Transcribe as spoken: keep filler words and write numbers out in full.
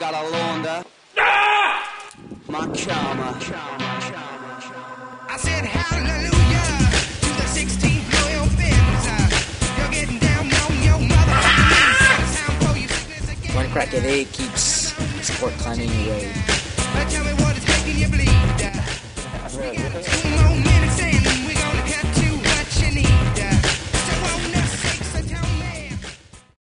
gotta launder ah! my karma. I said hallelujah to the sixteenth loyal fins. You're getting down on your mother. One crack a day keeps sport climbing away. Tell me what is making you bleed.